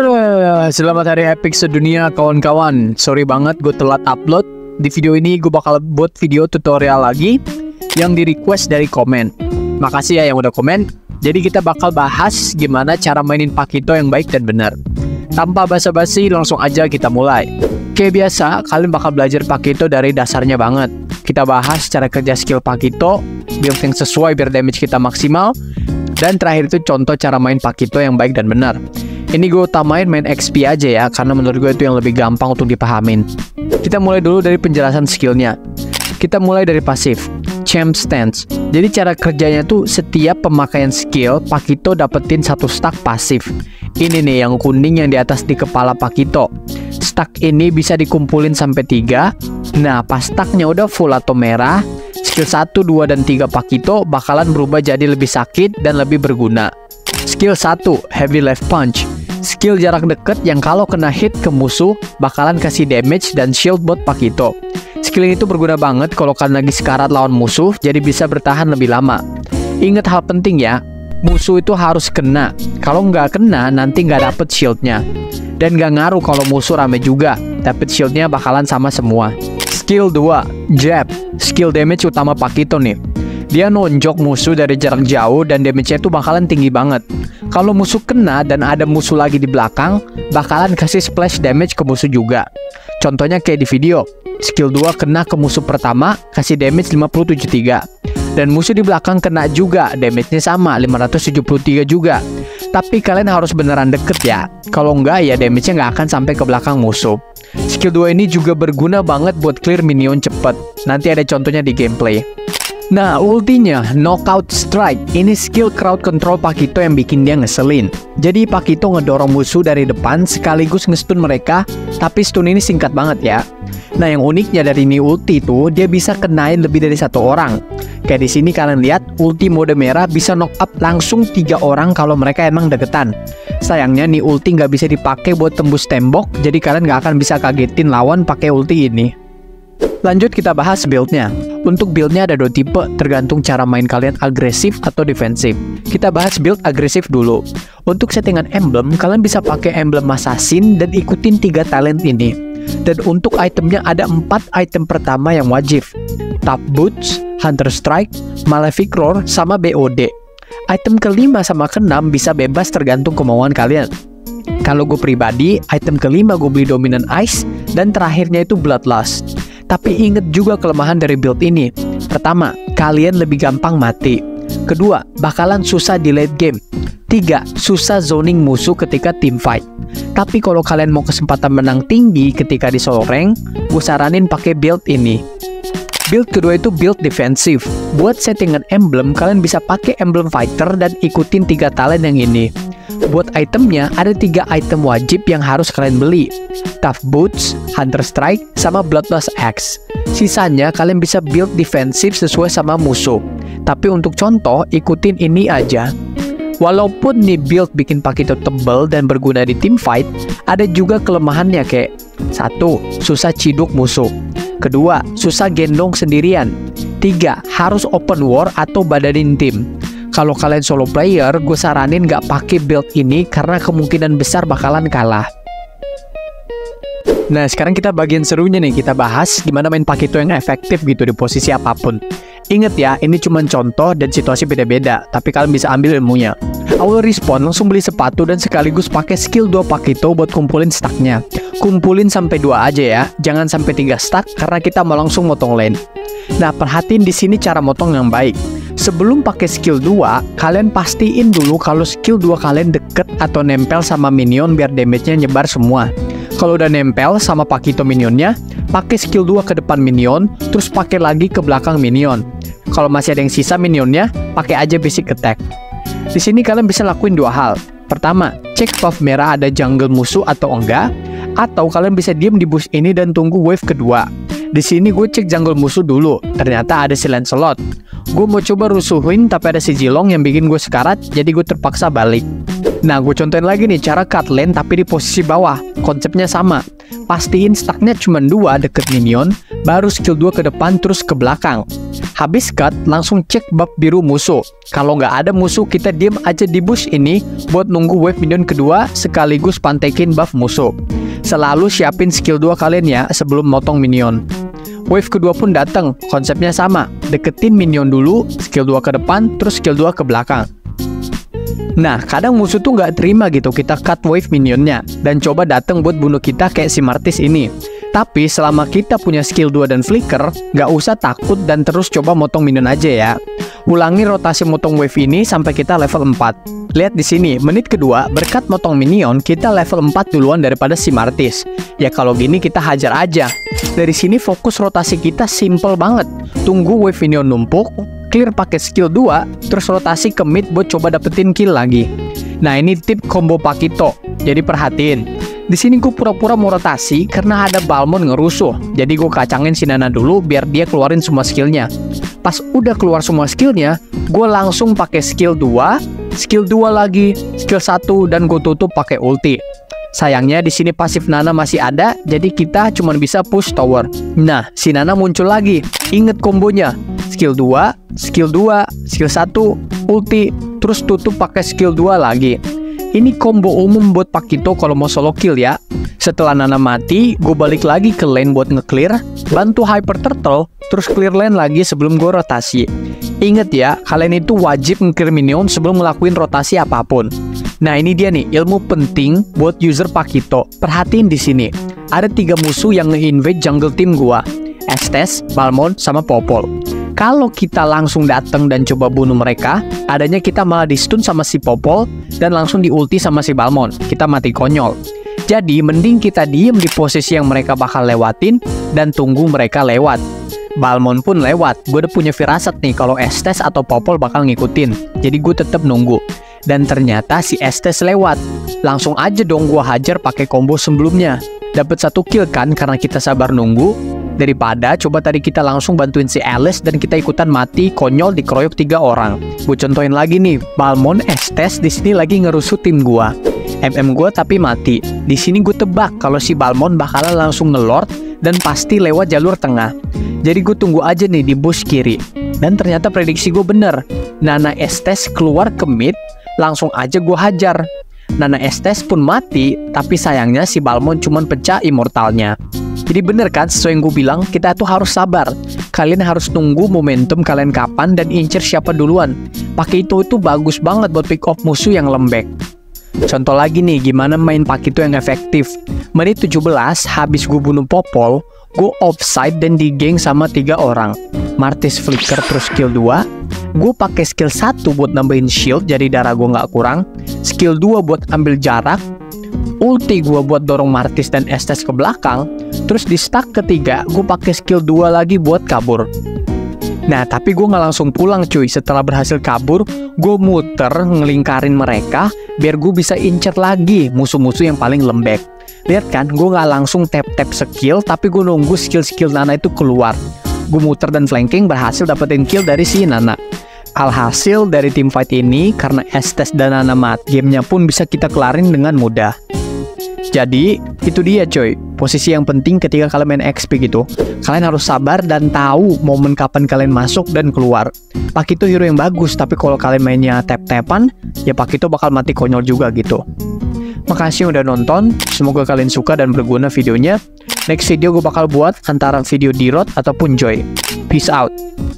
Selamat hari epic sedunia kawan-kawan. Sorry banget gue telat upload. Di video ini gue bakal buat video tutorial lagi yang di request dari komen. Makasih ya yang udah komen. Jadi kita bakal bahas gimana cara mainin Pakito yang baik dan benar. Tanpa basa-basi langsung aja kita mulai. Kayak biasa kalian bakal belajar Pakito dari dasarnya banget. Kita bahas cara kerja skill Pakito, build yang sesuai biar damage kita maksimal. Dan terakhir itu contoh cara main Pakito yang baik dan benar. Ini gue utamain main XP aja ya, karena menurut gue itu yang lebih gampang untuk dipahamin. Kita mulai dulu dari penjelasan skillnya. Kita mulai dari pasif, Champ Stance. Jadi cara kerjanya tuh setiap pemakaian skill, Pakito dapetin satu stack pasif. Ini nih yang kuning yang di atas di kepala Pakito. Stack ini bisa dikumpulin sampai 3. Nah pas stacknya udah full atau merah, skill 1, 2, dan 3 Pakito bakalan berubah jadi lebih sakit dan lebih berguna. Skill 1, Heavy Left Punch. Skill jarak dekat yang kalau kena hit ke musuh bakalan kasih damage dan shield buat Pakito. Skill ini tuh berguna banget kalau kalian lagi sekarat lawan musuh, jadi bisa bertahan lebih lama. Ingat hal penting ya, musuh itu harus kena. Kalau nggak kena nanti nggak dapet shieldnya. Dan nggak ngaruh kalau musuh rame juga, dapet shieldnya bakalan sama semua. Skill 2, Jab. Skill damage utama Pakito nih. Dia nonjok musuh dari jarak jauh dan damage-nya itu bakalan tinggi banget. Kalau musuh kena dan ada musuh lagi di belakang, bakalan kasih splash damage ke musuh juga. Contohnya kayak di video. Skill 2 kena ke musuh pertama, kasih damage 573. Dan musuh di belakang kena juga, damage-nya sama, 573 juga. Tapi kalian harus beneran deket ya. Kalau enggak ya damage-nya nggak akan sampai ke belakang musuh. Skill 2 ini juga berguna banget buat clear minion cepet. Nanti ada contohnya di gameplay. Nah, ultinya Knockout Strike. Ini skill crowd control Pakito yang bikin dia ngeselin. Jadi Pakito ngedorong musuh dari depan sekaligus nge-stun mereka, tapi stun ini singkat banget ya. Nah, yang uniknya dari ini ulti tuh, dia bisa kenain lebih dari 1 orang. Kayak di sini kalian lihat, ulti mode merah bisa knock up langsung 3 orang kalau mereka emang deketan. Sayangnya nih ulti nggak bisa dipakai buat tembus tembok, jadi kalian nggak akan bisa kagetin lawan pakai ulti ini. Lanjut kita bahas build-nya. Untuk build-nya ada 2 tipe, tergantung cara main kalian agresif atau defensif. Kita bahas build agresif dulu. Untuk settingan emblem, kalian bisa pakai emblem assassin dan ikutin 3 talent ini. Dan untuk itemnya ada 4 item pertama yang wajib. Tough Boots, Hunter Strike, Malefic Roar, sama BOD. Item kelima sama keenam bisa bebas tergantung kemauan kalian. Kalau gue pribadi, item kelima gue beli Dominant Ice, dan terakhirnya itu Bloodlust. Tapi inget juga kelemahan dari build ini. Pertama, kalian lebih gampang mati. Kedua, bakalan susah di late game. 3, susah zoning musuh ketika team fight. Tapi kalau kalian mau kesempatan menang tinggi ketika di solo rank, gue saranin pakai build ini. Build kedua itu build defensif. Buat settingan emblem, kalian bisa pakai emblem fighter dan ikutin 3 talent yang ini. Buat itemnya, ada 3 item wajib yang harus kalian beli. Tough Boots, Hunter Strike, sama Bloodlust Axe. Sisanya kalian bisa build defensif sesuai sama musuh. Tapi untuk contoh, ikutin ini aja. Walaupun nih build bikin Pakito tebal dan berguna di team fight, ada juga kelemahannya kayak 1, susah ciduk musuh. Kedua, susah gendong sendirian. 3, harus open war atau badanin tim. Kalau kalian solo player, gue saranin gak pakai build ini karena kemungkinan besar bakalan kalah. Nah, sekarang kita bagian serunya nih, kita bahas gimana main Pakito yang efektif gitu di posisi apapun. Ingat ya, ini cuma contoh dan situasi beda-beda, tapi kalian bisa ambil ilmunya. Awal respawn langsung beli sepatu dan sekaligus pakai skill 2 Pakito buat kumpulin stacknya. Kumpulin sampai 2 aja ya, jangan sampai 3 stack karena kita mau langsung motong lane. Nah, perhatiin di sini cara motong yang baik. Sebelum pakai skill 2, kalian pastiin dulu kalau skill 2 kalian deket atau nempel sama minion biar damage-nya nyebar semua. Kalau udah nempel sama Pakito minionnya, pakai skill 2 ke depan minion, terus pakai lagi ke belakang minion. Kalau masih ada yang sisa minionnya, pakai aja basic attack. Di sini kalian bisa lakuin 2 hal. Pertama, cek buff merah ada jungle musuh atau enggak, atau kalian bisa diem di bush ini dan tunggu wave kedua. Di sini gue cek jungle musuh dulu, ternyata ada si Lancelot. Gue mau coba rusuhin tapi ada si Jilong yang bikin gue sekarat, jadi gue terpaksa balik. Nah, gue contohin lagi nih cara cut lane tapi di posisi bawah. Konsepnya sama. Pastiin stacknya cuma 2 deket minion, baru skill 2 ke depan terus ke belakang. Habis cut, langsung cek buff biru musuh. Kalau nggak ada musuh, kita diem aja di bush ini buat nunggu wave minion kedua sekaligus pantekin buff musuh. Selalu siapin skill 2 kalian ya sebelum motong minion. Wave kedua pun datang, konsepnya sama. Deketin minion dulu, skill 2 ke depan, terus skill 2 ke belakang. Nah, kadang musuh tuh nggak terima gitu kita cut wave minionnya dan coba datang buat bunuh kita kayak si Martis ini. Tapi selama kita punya skill 2 dan flicker, nggak usah takut dan terus coba motong minion aja ya. Ulangi rotasi motong wave ini sampai kita level 4. Lihat di sini, menit kedua berkat motong minion kita level 4 duluan daripada si Martis. Ya kalau gini kita hajar aja. Dari sini fokus rotasi kita simple banget. Tunggu wave minion numpuk, clear pakai skill 2, terus rotasi ke mid buat coba dapetin kill lagi. Nah ini tip combo Pakito, jadi perhatiin. Di sini gue pura-pura mau rotasi karena ada Balmond ngerusuh. Jadi gue kacangin si Nana dulu biar dia keluarin semua skillnya. Pas udah keluar semua skillnya, gue langsung pakai skill 2, skill 2 lagi, skill 1 dan gue tutup pakai ulti. Sayangnya di sini pasif Nana masih ada, jadi kita cuma bisa push tower. Nah, si Nana muncul lagi. Ingat kombonya. Skill 2, skill 2, skill 1, ulti, terus tutup pakai skill 2 lagi. Ini combo umum buat Pakito kalau mau solo kill ya. Setelah Nana mati, gue balik lagi ke lane buat nge-clear, bantu Hyper Turtle, terus clear lane lagi sebelum gue rotasi. Ingat ya, kalian itu wajib nge-clear minion sebelum ngelakuin rotasi apapun. Nah ini dia nih, ilmu penting buat user Pakito. Perhatiin di sini, ada 3 musuh yang nge-invade jungle team gua. Estes, Balmond, sama Popol. Kalau kita langsung datang dan coba bunuh mereka, adanya kita malah di stun sama si Popol dan langsung di ulti sama si Balmond. Kita mati konyol. Jadi mending kita diem di posisi yang mereka bakal lewatin dan tunggu mereka lewat. Balmond pun lewat. Gue udah punya firasat nih kalau Estes atau Popol bakal ngikutin. Jadi gue tetap nunggu. Dan ternyata si Estes lewat. Langsung aja dong gue hajar pakai combo sebelumnya. Dapat 1 kill kan karena kita sabar nunggu. Daripada coba tadi kita langsung bantuin si Alice dan kita ikutan mati konyol dikeroyok 3 orang. Gue contohin lagi nih, Balmond Estes di sini lagi ngerusuh tim gua. MM gua tapi mati. Di sini gue tebak kalau si Balmond bakalan langsung ngelord dan pasti lewat jalur tengah. Jadi gue tunggu aja nih di bush kiri. Dan ternyata prediksi gue bener. Nana Estes keluar ke mid, langsung aja gue hajar. Nana Estes pun mati, tapi sayangnya si Balmond cuman pecah immortalnya. Jadi bener kan sesuai yang gue bilang, kita tuh harus sabar. Kalian harus tunggu momentum kalian kapan dan incer siapa duluan. Pakai itu bagus banget buat pick off musuh yang lembek. Contoh lagi nih gimana main Pakito yang efektif. Menit 17 habis gue bunuh Popol, gue offside dan digeng sama 3 orang. Martis flicker terus skill 2. Gue pakai skill 1 buat nambahin shield jadi darah gue nggak kurang. Skill 2 buat ambil jarak. Ulti gue buat dorong Martis dan Estes ke belakang. Terus di stack ketiga gue pakai skill 2 lagi buat kabur. Nah tapi gue nggak langsung pulang cuy. Setelah berhasil kabur, gue muter ngelingkarin mereka biar gue bisa incer lagi musuh-musuh yang paling lembek. Lihat kan, gue nggak langsung tap-tap skill, tapi gue nunggu skill-skill Nana itu keluar. Gue muter dan flanking berhasil dapetin kill dari si Nana. Alhasil dari team fight ini, karena Estes dan Nana mati, gamenya pun bisa kita kelarin dengan mudah. Jadi, itu dia coy, posisi yang penting ketika kalian main XP gitu. Kalian harus sabar dan tahu momen kapan kalian masuk dan keluar. Pakito hero yang bagus, tapi kalau kalian mainnya tap-tapan, ya Pakito bakal mati konyol juga gitu. Makasih udah nonton, semoga kalian suka dan berguna videonya. Next video gue bakal buat antara video Dirot ataupun Joy. Peace out.